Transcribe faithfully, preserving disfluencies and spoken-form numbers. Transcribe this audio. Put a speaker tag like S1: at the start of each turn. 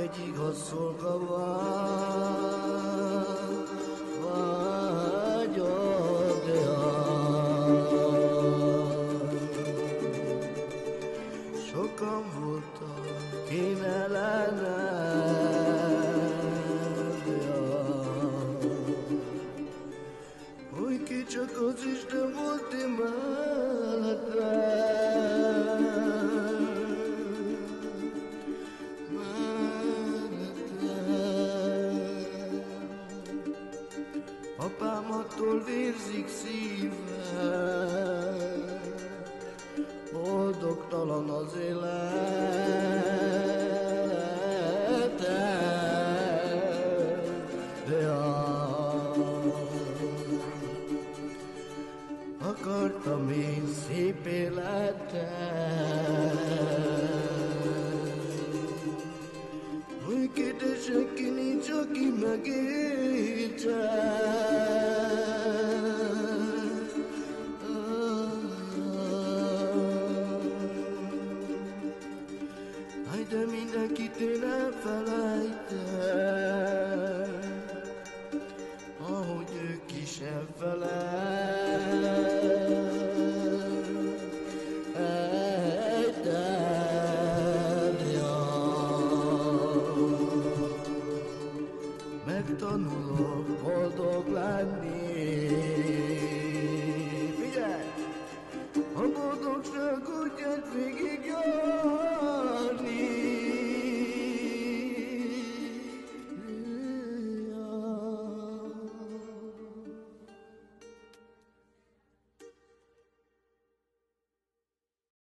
S1: egy igaz szolga vagy, vagyok, sokan voltak, én ellenem, hogy ki csak az Isten volt én mellettem, mellettem. Apám attól vérzik szívem, boldogtalan az életem, de akartam én szép életem, hogy kéte senki nincs, aki megértse. De mindenkit én elfelejtem, ahogy ők is elfelejtetted. Megtanulok boldog lenni. Figyelj! A boldogság útját végig jár,